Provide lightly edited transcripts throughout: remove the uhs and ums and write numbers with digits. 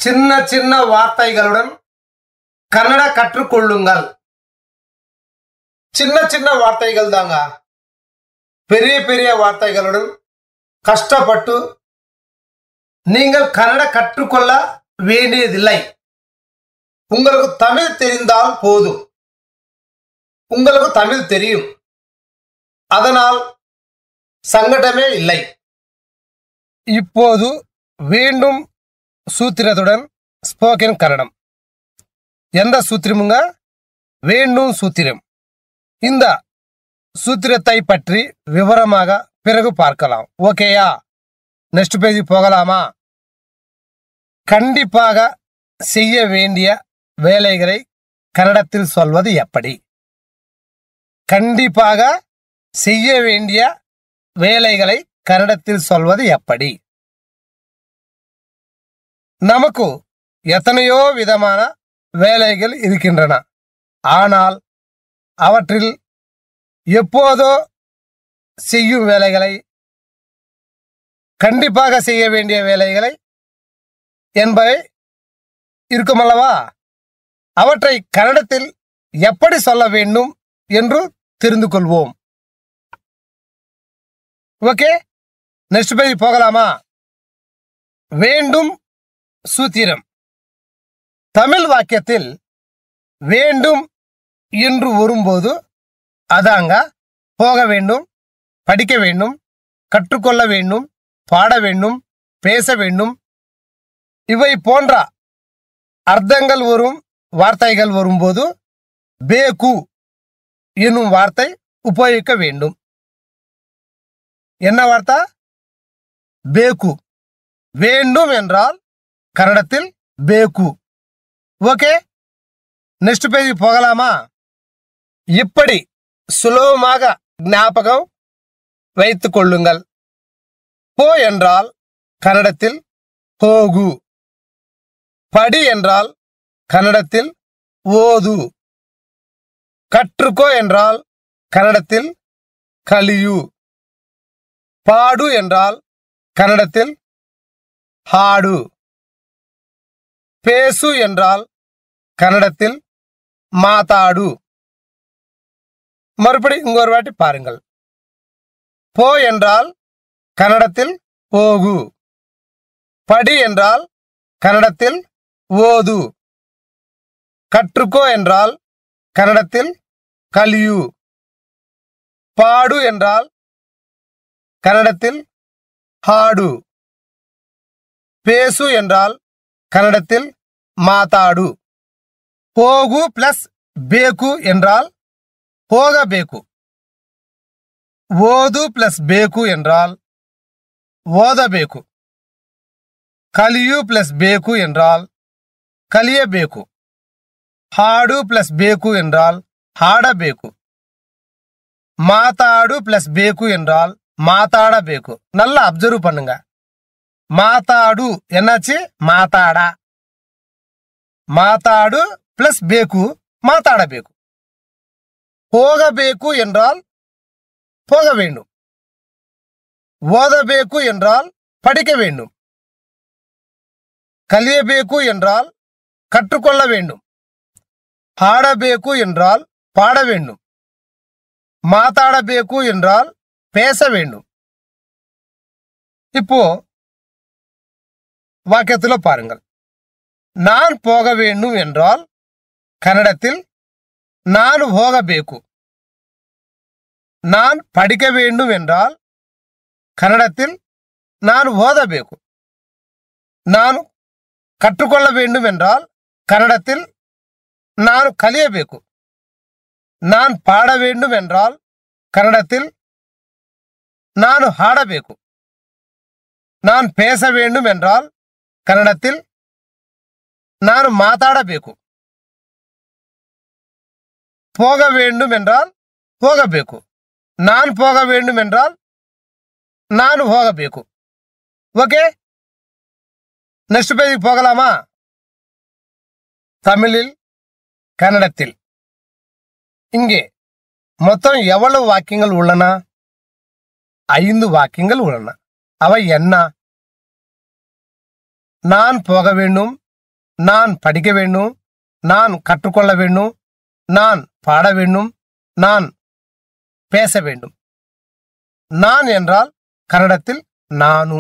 சின்ன சின்ன வார்த்தைகளுடன் கன்னட கற்றுக்கொள்ளுங்கள். சின்ன சின்ன வார்த்தைகள் தாங்க. பெரிய பெரிய வார்த்தைகளுடன் கஷ்டப்பட்டு நீங்கள் கன்னட கற்றுக்கொள்ள வேண்டியதில்லை. உங்களுக்கு தமிழ் தெரிந்தால் போதும். உங்களுக்கு தமிழ் தெரியும், அதனால் சங்கடமே இல்லை. இப்போது வேண்டும் சூத்திரத்துடன் ஸ்போக்கன் கன்னடம். எந்த சூத்திரமுங்க? வேண்டும் சூத்திரம். இந்த சூத்திரத்தை பற்றி விவரமாக பிறகு பார்க்கலாம். ஓகேயா? நெக்ஸ்ட் பேஜ் போகலாமா? கண்டிப்பாக செய்ய வேண்டிய வேலைகளை கன்னடத்தில் சொல்வது எப்படி? கண்டிப்பாக செய்ய வேண்டிய வேலைகளை கன்னடத்தில் சொல்வது எப்படி? நமக்கு எத்தனையோ விதமான வேலைகள் இருக்கின்றன. ஆனால் அவற்றில் எப்போதோ செய்யும் வேலைகளை, கண்டிப்பாக செய்ய வேண்டிய வேலைகளை என்பவை இருக்குமல்லவா? அவற்றை கன்னடத்தில் எப்படி சொல்ல வேண்டும் என்று தெரிந்து கொள்வோம். ஓகே, நெக்ஸ்ட் பேஜ் போகலாமா? வேண்டும் சூத்திரம். தமிழ் வாக்கியத்தில் வேண்டும் என்று வரும்போது அதாங்க போக வேண்டும், படிக்க வேண்டும், கற்றுக்கொள்ள வேண்டும், பாட வேண்டும், பேச வேண்டும், இவை போன்ற அர்த்தங்கள் வரும் வார்த்தைகள் வரும்போது பேகு என்னும் வார்த்தை உபயோகிக்க வேண்டும். என்ன வார்த்தை? பேகு. வேண்டும் என்றால் கன்னடத்தில் பேகு. ஓகே, நெக்ஸ்ட் பேஜ் போகலாமா? இப்படி சுலபமாக ஞாபகம் வைத்துக் கொள்ளுங்கள். போ என்றால் கன்னடத்தில் போகு. படி என்றால் கன்னடத்தில் ஓது. கற்றுக்கோ என்றால் கன்னடத்தில் கலியு. பாடு என்றால் கன்னடத்தில் ஹாடு. பேசு என்றால் கன்னடத்தில் மாதாடு. மறுபடி இன்னொரு வாட்டி பாருங்கள். போ என்றால் கன்னடத்தில் போகு. படி என்றால் கன்னடத்தில் ஓது. கற்றுக்கோ என்றால் கன்னடத்தில் கலியு. பாடு என்றால் கன்னடத்தில் ஹாடு. பேசு என்றால் கன்னடத்தில் மாதாடு. போகு பிளஸ் பேகு என்றால் போகಬೇಕು. ಓದು ಪ್ಲಸ್ ಬೇಕು என்றால் ಓದಬೇಕು. ಕಲಿಯು ಪ್ಲಸ್ ಬೇಕು என்றால் ಕಲಿಯಬೇಕು. ಹಾಡು ಪ್ಲಸ್ ಬೇಕು என்றால் ಹಾಡಬೇಕು. மாதாடு பிளஸ் பேக்கு என்றால் மாதாடಬೇಕು. நல்லா அப்சர்வ் பண்ணுங்க. மாதாடு என்னாச்சு? மாதாடா. மாதாடு பிளஸ் பேக்கு மாதாடಬೇಕು. போகಬೇಕು என்றால் போக வேண்டும். ஓதಬೇಕು என்றால் படிக்க வேண்டும். கலியಬೇಕು என்றால் கற்றுக்கொள்ள வேண்டும். ಹಾಡಬೇಕು என்றால் பாட வேண்டும். மாதாடಬೇಕು என்றால் பேச வேண்டும். இப்போ வாக்கியத்துல பாருங்கள். நான் போக வேண்டும் என்றால் கன்னடத்தில் நான் ಹೋಗಬೇಕು. நான் படிக்க வேண்டும் என்றால் கன்னடத்தில் நான் ஓதಬೇಕು. நான் கற்றுக்கொள்ள வேண்டும் என்றால் கன்னடத்தில் நான் கலியಬೇಕು. நான் பாட வேண்டும் என்றால் கன்னடத்தில் நான் ಹಾಡಬೇಕು. நான் பேச வேண்டும் என்றால் கன்னடத்தில் நான் ಮಾತಾಡಬೇಕು. போக வேண்டும் என்றால் ಹೋಗಬೇಕು. நான் போக வேண்டும் என்றால் நான் ಹೋಗಬೇಕು. ஓகே, நெக்ஸ்ட் பேஜ் போகலாமா? தமிழில் கன்னடத்தில். இங்கே மொத்தம் எவ்வளவு வாக்கியங்கள் உள்ளன? 5 வாக்கியங்கள் உள்ளன. அவை என்ன? நான் போக வேண்டும் நான் படிக்க வேண்டும், நான் கற்றுக்கொள்ள வேண்டும், நான் பாட வேண்டும், நான் பேச வேண்டும். நான் என்றால் கன்னடத்தில் நானு.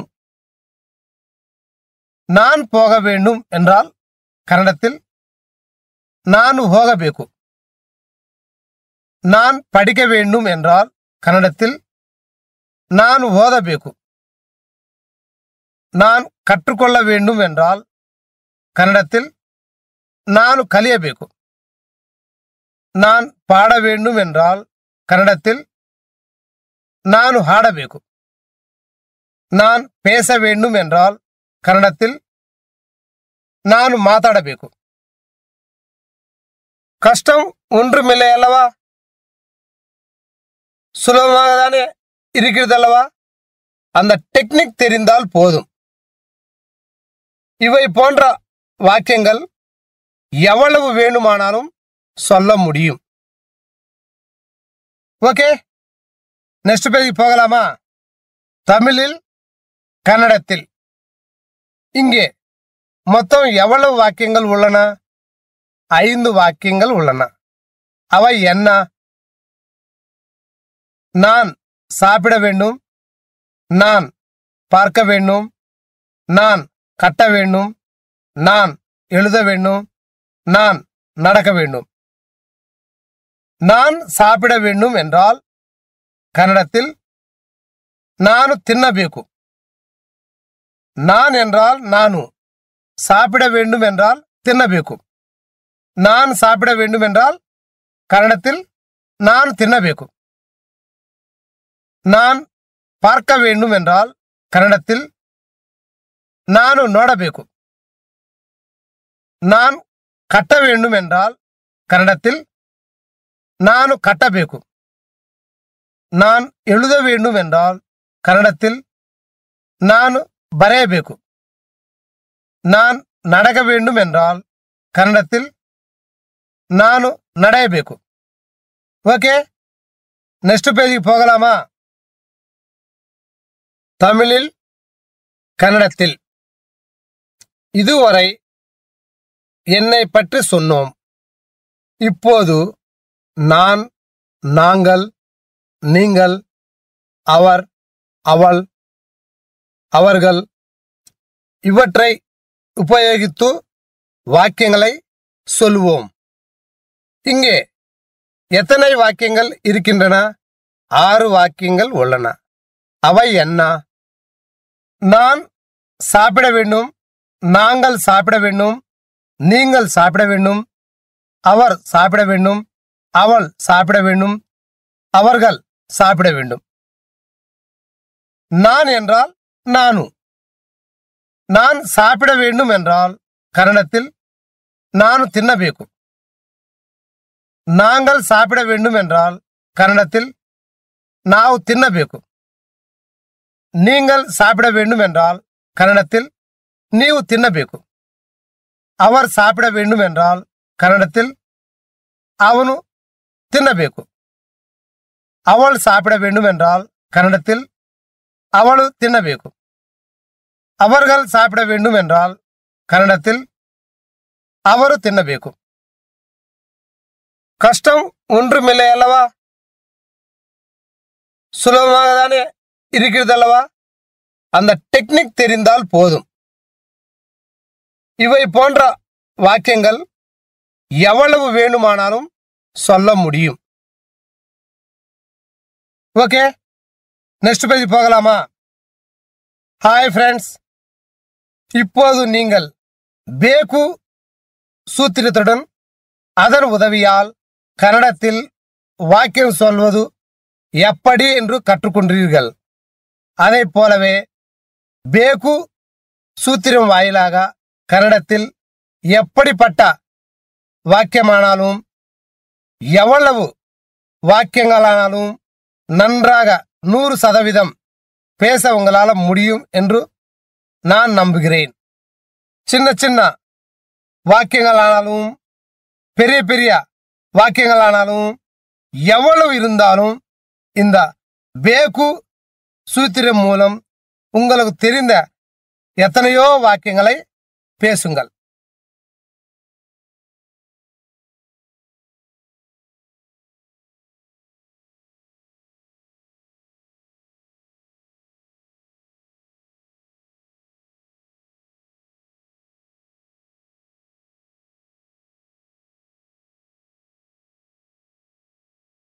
நான் போக வேண்டும் என்றால் ಕನ್ನಡத்தில் ನಾನು ಹೋಗಬೇಕು. நான் படிக்க வேண்டும் என்றால் கன்னடத்தில் ನಾನು ಓದಬೇಕು. நான் கற்றுக்கொள்ள வேண்டும் என்றால் கன்னடத்தில் ನಾನು ಕಲಿಯಬೇಕು. நான் பாட வேண்டும் என்றால் கன்னடத்தில் ನಾನು ಹಾಡಬೇಕು. நான் பேச வேண்டும் என்றால் கன்னடத்தில் ನಾನು ಮಾತಾಡಬೇಕು. கஷ்டம் ஒன்றுமில்லை அல்லவா? சுலபமாகத்தானே இருக்கிறது அல்லவா? அந்த டெக்னிக் தெரிந்தால் போதும். இவை போன்ற வாக்கியங்கள் எவ்வளவு வேண்டுமானாலும் சொல்ல முடியும். ஓகே, நெக்ஸ்ட் பேஜ் போகலாமா? தமிழில் கன்னடத்தில். இங்கே மொத்தம் எவ்வளவு வாக்கியங்கள் உள்ளன? 5 வாக்கியங்கள் உள்ளன. அவை என்ன? நான் சாப்பிட வேண்டும், நான் பார்க்க வேண்டும், நான் கட்ட வேண்டும், நான் எழுத வேண்டும், நான் நடக்க வேண்டும். நான் சாப்பிட வேண்டும் என்றால் கன்னடத்தில் ನಾನು ತಿನ್ನಬೇಕು. நான் என்றால் நானு, சாப்பிட வேண்டும் என்றால் ತಿನ್ನಬೇಕು. நான் சாப்பிட வேண்டும் என்றால் கன்னடத்தில் ನಾನು ತಿನ್ನಬೇಕು. நான் பார்க்க வேண்டும் என்றால் கன்னடத்தில் ನಾನು ನೋಡಬೇಕು. நான் கட்ட வேண்டும் என்றால் கன்னடத்தில் ನಾನು ಕಟ್ಟಬೇಕು. நான் எழுத வேண்டும் என்றால் கன்னடத்தில் ನಾನು ಬರೆಯಬೇಕು. நான் நடக்க வேண்டும் என்றால் கன்னடத்தில் ನಾನು ನಡೆಯಬೇಕು. ஓகே, நெக்ஸ்ட் பேஜ் போகலாமா? தமிழில் கன்னடத்தில். இதுவரை என்னை பற்றி சொன்னோம். இப்போது நான், நாங்கள், நீங்கள், அவர், அவள், அவர்கள் இவற்றை உபயோகித்து வாக்கியங்களை சொல்லுவோம். இங்கே எத்தனை வாக்கியங்கள் இருக்கின்றன? 6 வாக்கியங்கள் உள்ளன. அவை என்ன? நான் சாப்பிட வேண்டும், நாங்கள் சாப்பிட வேண்டும், நீங்கள் சாப்பிட வேண்டும், அவர் சாப்பிட வேண்டும், அவள் சாப்பிட வேண்டும், அவர்கள் சாப்பிட வேண்டும். நான் என்றால் நானு. நான் சாப்பிட வேண்டும் என்றால் கன்னடத்தில் ನಾನು ತಿನ್ನಬೇಕು. நாங்கள் சாப்பிட வேண்டும் என்றால் கன்னடத்தில் ನಾವು ತಿನ್ನಬೇಕು. நீங்கள் சாப்பிட வேண்டும் என்றால் கன்னடத்தில் ನೀವು ತಿನ್ನಬೇಕು. அவர் சாப்பிட வேண்டும் என்றால் கன்னடத்தில் ಅವನು ತಿನ್ನಬೇಕು. அவள் சாப்பிட வேண்டும் என்றால் கன்னடத்தில் அவಳು ತಿನ್ನಬೇಕು. அவர்கள் சாப்பிட வேண்டும் என்றால் கன்னடத்தில் ಅವರು ತಿನ್ನಬೇಕು. கஷ்டம் ஒன்றுமில்லை அல்லவா? சுலபமாகத்தானே இருக்கிறது அல்லவா? அந்த டெக்னிக் தெரிந்தால் போதும். இவை போன்ற வாக்கியங்கள் எவ்வளவு வேண்டுமானாலும் சொல்ல முடியும். ஓகே, நெக்ஸ்ட் பேஜ் போகலாமா? ஹாய் ஃப்ரெண்ட்ஸ், இப்போது நீங்கள் ಬೇಕು சூத்திரத்துடன் அதன் உதவியால் கன்னடத்தில் வாக்கியம் சொல்வது எப்படி என்று கற்றுக்கொண்டீர்கள். அதை போலவே ಬೇಕು சூத்திரம் வாயிலாக கன்னடத்தில் எப்படிப்பட்ட வாக்கியமானாலும் எவ்வளவு வாக்கியங்களானாலும் நன்றாக 100% பேச உங்களால் முடியும் என்று நான் நம்புகிறேன். சின்ன சின்ன வாக்கியங்களானாலும் பெரிய பெரிய வாக்கியங்களானாலும் எவ்வளவு இருந்தாலும் இந்த ಬೇಕು சூத்திரம் மூலம் உங்களுக்கு தெரிந்த எத்தனையோ வாக்கியங்களை பேசுங்கள்.